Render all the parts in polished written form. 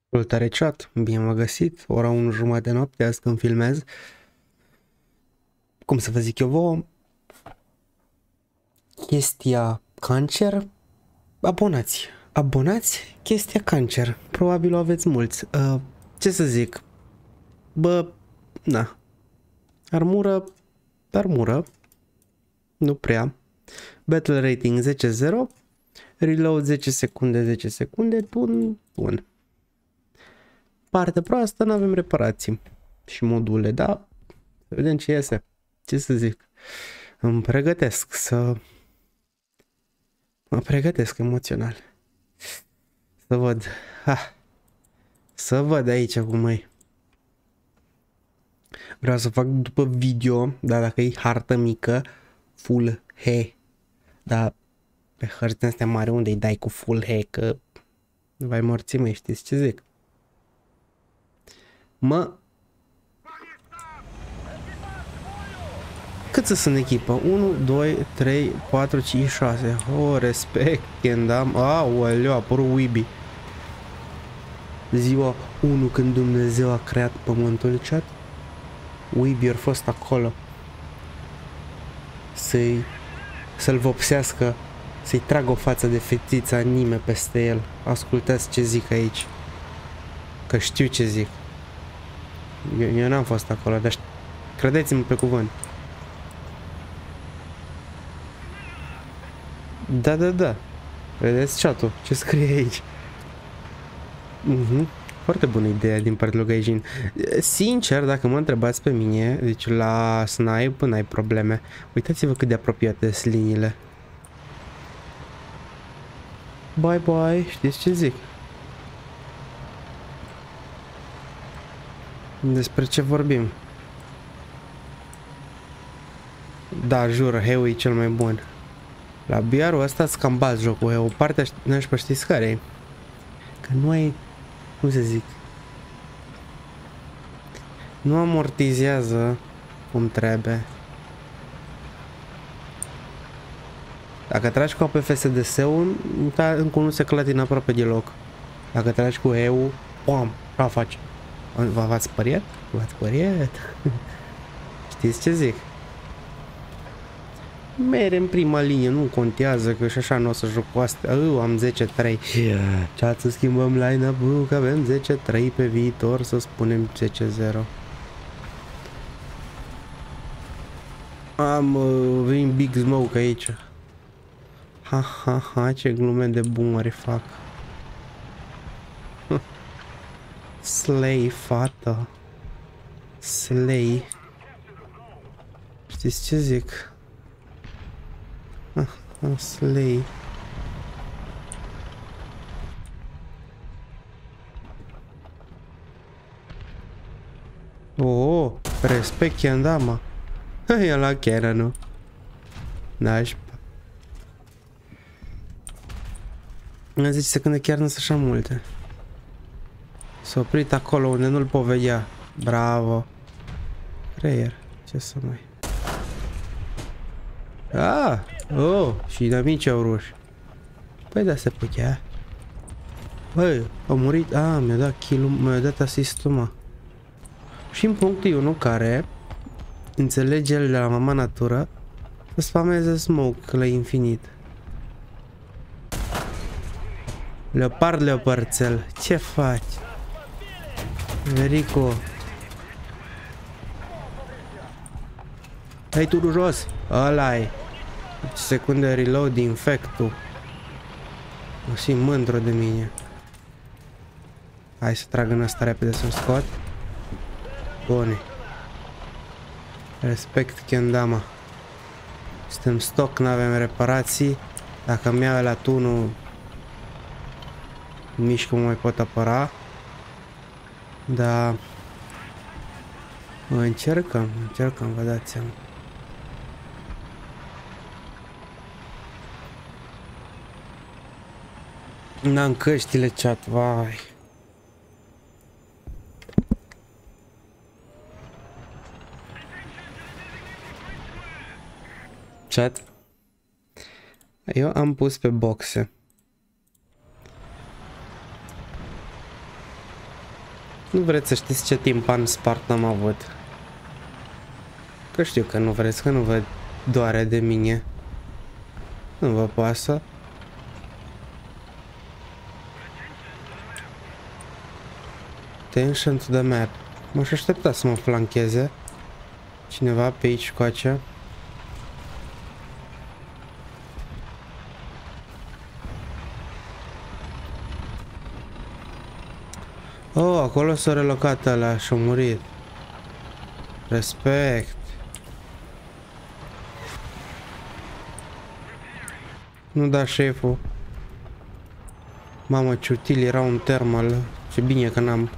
Salutare chat, bine m-a găsit, ora 1:30 noapte, azi când filmez. Cum să vă zic eu vouă? Chestia cancer, abonați, chestia cancer, probabil o aveți mulți. Ce să zic, bă, na, armură, nu prea, battle rating 10-0, reload 10 secunde, bun. Partea proastă, nu avem reparații și module, dar să vedem ce iese. Ce să zic? Mă pregătesc emoțional. Să văd aici cum e. Vreau să fac după video, dar dacă e hartă mică, full H. Dar pe hărțile astea mari unde îi dai cu full H, că vai morți, măi, știți ce zic? Cât să sunt echipă? 1, 2, 3, 4, 5, 6. Oh, respect, Kendam. Aoleu, a apărut Weeby. Ziua 1 când Dumnezeu a creat pământul, chat. Weeby a fost acolo. Să-l vopsească, să-i tragă o față de fetiță anime peste el. Ascultați ce zic aici. Că știu ce zic. Eu n-am fost acolo, dar credeți-mă pe cuvânt. Da. Vedeți chat-ul? Ce scrie aici? Foarte bună idee din partea lui Gaijin. Sincer, dacă mă întrebați pe mine, deci la snipe n-ai probleme. Uitați-vă cât de apropiate sunt liniile. Bye, știți ce zic? Despre ce vorbim? Da, jur, Heu e cel mai bun. La BR-ul ăsta îți cam bazi jocul, o parte nașpa, știți care e? Că nu ai, cum să zic, nu amortizează cum trebuie. Dacă tragi cu APFSDS-ul, încă nu se clatină aproape deloc. Dacă tragi cu EU, pam, ce faci? V-ați speriat? V-ați speriat? Știți ce zic? Mere în prima linie, nu contează că și așa nu o să joc cu astea. Am 10-3. Ce să schimbăm line-up-ul, că avem 10-3 pe viitor, să spunem 10-0. Vin Big Smoke aici. Ha, ce glume de boomeri fac. Slay, fată. Slay. Știți ce zic? Slay. Oh, respect Kendama. E la chiar, nu? Nașpa. În 10 secunde chiar nu sunt așa multe. S-a oprit acolo unde nu-l povedea. Bravo. Creier. Ce să mai... și inamici au ruși. Păi da, se putea. Băi, a murit. Mi-a dat kill-ul, mi-a dat asistul, mă. Și în punctul 1 care înțelege el de la mama natură să spameze smoke la infinit. Leopardțel, ce faci? Verico. Hai tu jos, ăla-i. Secunde reload infectul. O simt mândru de mine. Hai să trag în asta repede să-mi scot. Bune. Respect Kendama. Suntem stoc, n-avem reparații. Dacă mi iau la tunul, nici cum mai pot apăra. Dar încercăm, vă dați seama. N-am căștile, chat, vai. Chat. Eu am pus pe boxe. Nu vreți să știți ce timpan spart am avut. Că știu că nu vreți, că nu vă doare de mine. Nu vă pasă. Attention to the map. M-aș aștepta să mă flancheze cineva pe aici coace. Oh, acolo s-a relocat ăla și-a murit. Respect. Nu da șeful. Mamă, ce util era un thermal. Ce bine că n-am.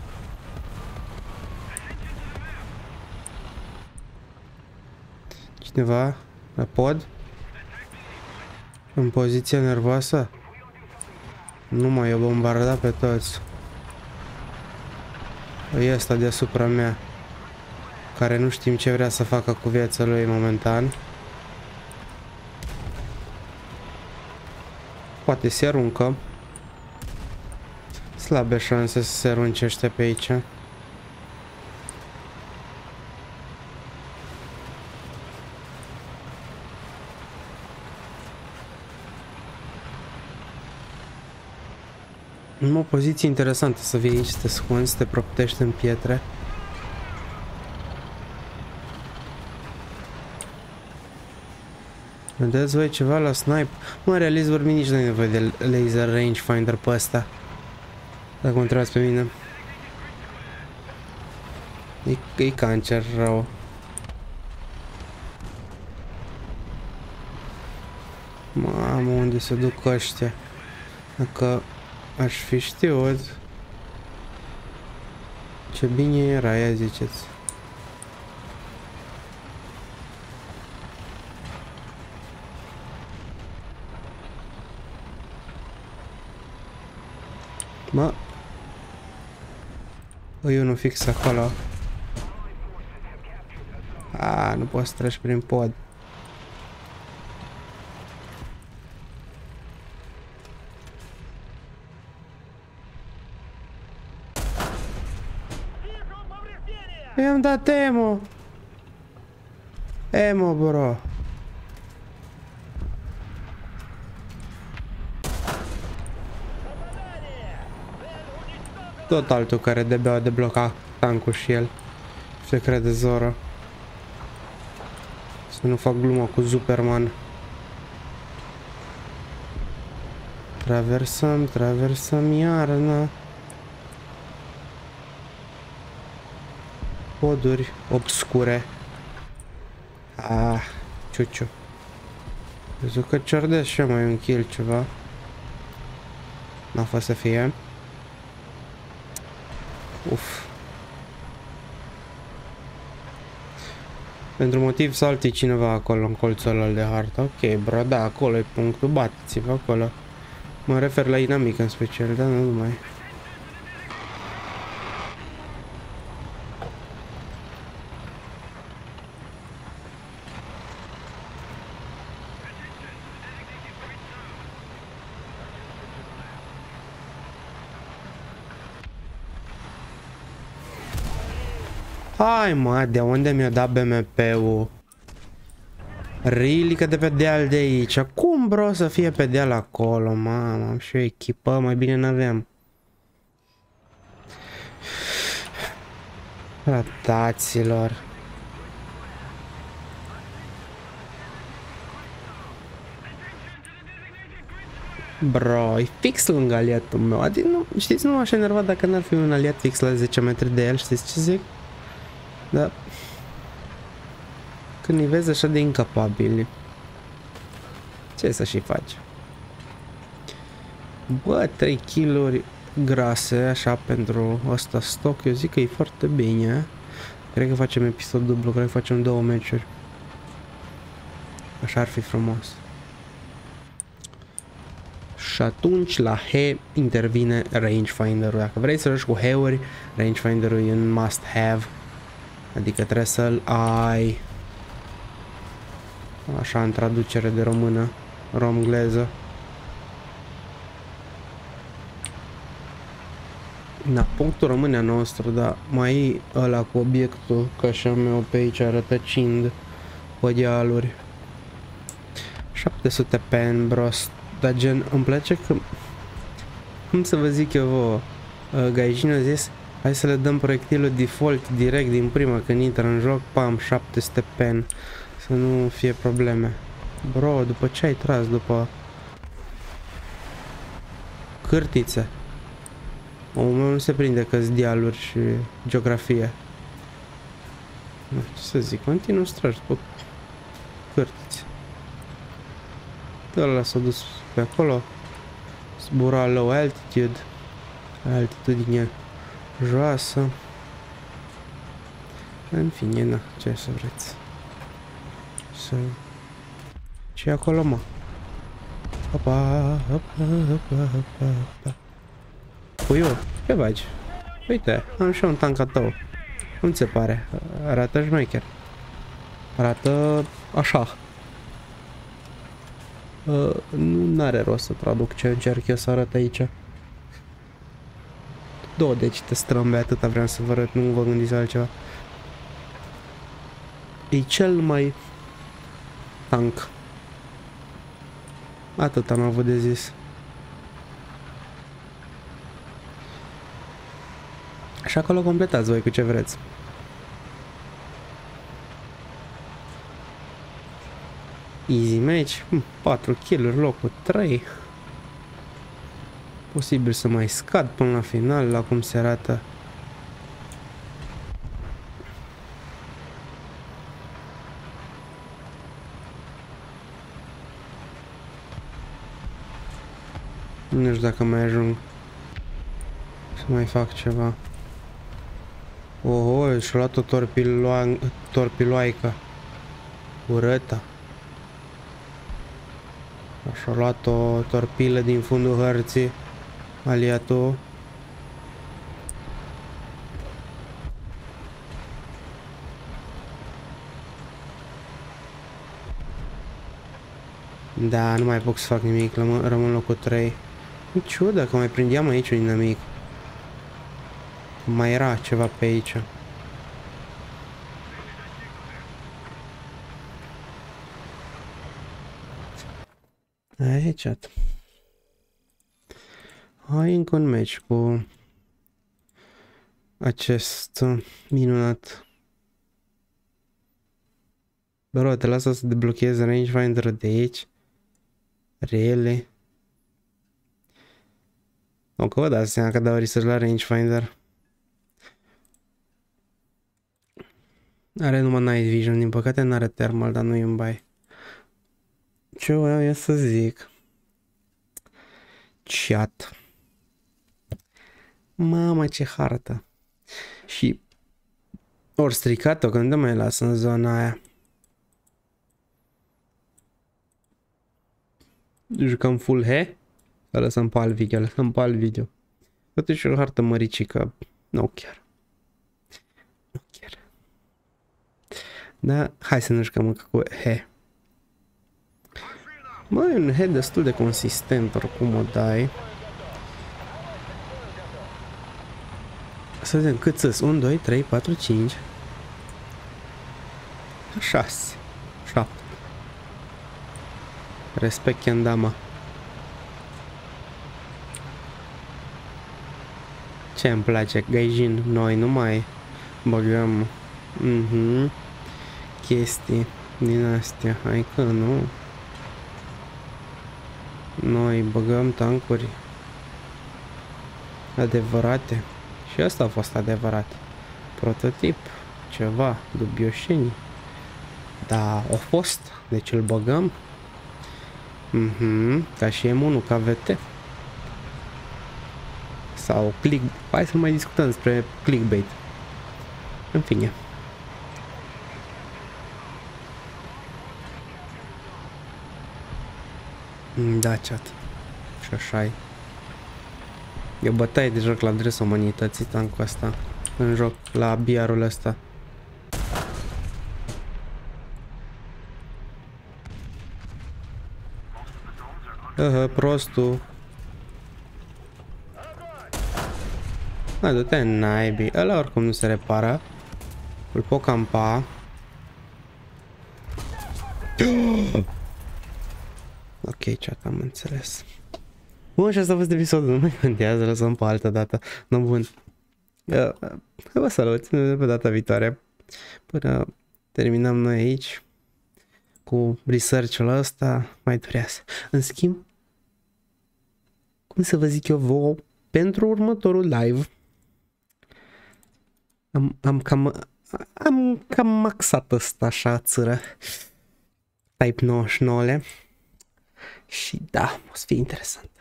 Cineva la pod? În poziție nervoasă? Nu mai o bombarda pe toți. E ăsta deasupra mea, care nu știm ce vrea să facă cu viața lui momentan. Poate se aruncă. Slabe șanse să se aruncește pe aici. În o poziție interesantă să vii aici, să te ascunzi, să te proptești în pietre. Vedeți voi ceva la snipe? Mă, realist vorbind, nici nu ai nevoie de laser rangefinder pe ăsta. Dacă mă întrebați pe mine. E cancer rău. Mamă, unde se duc ăștia? Dacă aș fi știut ce bine era, ia ziceți. Mă, e unul fix acolo. A, nu poți să treci prin pod. I-am dat emo. Emo, bro. Tot altul care de-abia a deblocat tancul și el. Se crede Zoro. Să nu fac glumă cu Superman. Traversăm iarna. Poduri obscure. Ah, ciuciu. Văzut că ciordesc și mai un kill ceva. N-a fost să fie. Uf. Pentru motiv salti cineva acolo în colțul ăla de hartă. Ok, bro, da, acolo e punctul, bateți-vă acolo. Mă refer la inamic în special, dar nu numai. Hai mă, de unde mi-a dat BMP-ul? Really, că de pe deal de aici. Cum, bro, să fie pe deal acolo? Mamă, am și o echipă, mai bine n-aveam. Rataților. Bro, e fix lângă aliatul meu. Adică, nu, știți, nu m-aș enerva dacă n-ar fi un aliat fix la 10 metri de el, știți ce zic? Da. Când îi vezi așa de incapabili, ce să și faci? Bă, 3 kill-uri grase, așa, pentru ăsta stock, eu zic că e foarte bine. Cred că facem episod dublu, cred că facem 2 meciuri. Așa ar fi frumos. Și atunci la He intervine rangefinder-ul. Dacă vrei să joci cu He-uri, rangefinder-ul e un must have. Adică trebuie să-l ai. Așa, în traducere de română, romgleză. Da, punctul rămâne a nostru, dar mai e ăla cu obiectul, că așa meu pe aici rătăcind pe dealuri. 700 pen, bros, dar gen, îmi place că, cum să vă zic eu vouă, Gaijin a zis, hai să le dăm proiectilul default direct din prima când intră în joc, pam, 700 pen, să nu fie probleme. Bro, după ce ai tras, după cârtițe, omul nu se prinde că-s dealuri și geografie. Ce să zic, continuu stragi pe cârtițe. Ăla s-a dus pe acolo, zbura low altitude, altitudine joasă. În fine, na, ce să vreți. Ce acolo, mă? Opa, opa, opa, opa, opa. Puiu, ce faci? Uite, am și un tank a tău. Cum ți se pare? Arată șmecher. Arată așa. Nu are rost să traduc ce încerc eu să arăt aici. 2 degete strâmbe, atâta vreau să vă arăt, nu vă gândiți altceva. E cel mai tank. Atât am avut de zis. Și acolo completați voi cu ce vreți. Easy match, 4 kill-uri, locul 3. Posibil să mai scad până la final, la cum se arată. Nu știu dacă mai ajung să mai fac ceva. Oho, și-a luat o torpiloaică urâtă. Și-a luat o torpilă din fundul hărții, aliatul. Da, nu mai pot să fac nimic, rămân locul 3. E ciudă că mai prindeam aici un inamic. Mai era ceva pe aici. Aici. Hai încă un match cu acest minunat. Bro, te lasă să deblochezi rangefinder de aici. Really? O, că vă dați seama că dau research la rangefinder. Are numai night vision, din păcate n-are thermal, dar nu-i în bai. Ce voiam eu să zic? Chat. Mamă, ce hartă. Și ori stricat-o când mai las în zona aia. Jucăm full he? Să lăsăm pe alt video, lăsăm pe alt video. Totuși o hartă măricică. Nu chiar. Nu chiar. Da, hai să ne jucăm încă cu he. Mai un he destul de consistent, oricum o dai. Să vedem cât sus. 1, 2, 3, 4, 5 6 7. Respect Kendama. Ce îmi place, Gaijin, noi nu mai băgăm chestii din astea, hai că nu. Noi băgăm tancuri adevărate. Și asta a fost adevărat. Prototip, ceva, dubioșenii. Da, a fost, deci îl băgăm. Ca și M1, ca VT. Sau click. Hai să mai discutăm despre clickbait. În fine. Da, chat. Și așa e. E o bătaie de joc la adresa umanității, tancul ăsta. În joc, la BR-ul ăsta. Prostul. Hai, du-te naibii. Ăla oricum nu se repară. Îl pot campa. Ok, chat, am înțeles. Bun, și asta a fost episodul. Nu mai contează, lăsăm pe altă dată. Nu, bun. Vă salut, ne vedem pe data viitoare. Până terminăm noi aici cu research-ul ăsta, mai durează. În schimb, cum să vă zic eu vouă, pentru următorul live am cam maxat ăsta așa țără Type 99-le și da, o să fie interesant.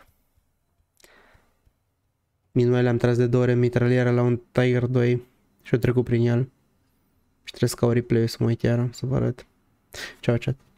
Minuel am tras de 2 ore mitralieră la un Tiger 2 și o trecut prin el și trebuie să caut replay-ul să mă uit iară să vă arăt. Ciao, chat.